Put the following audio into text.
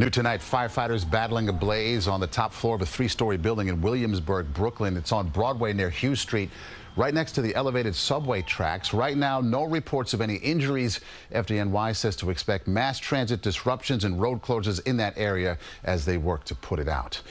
New tonight, firefighters battling a blaze on the top floor of a three-story building in Williamsburg, Brooklyn. It's on Broadway near Hughes Street, right next to the elevated subway tracks. Right now, no reports of any injuries. FDNY says to expect mass transit disruptions and road closures in that area as they work to put it out.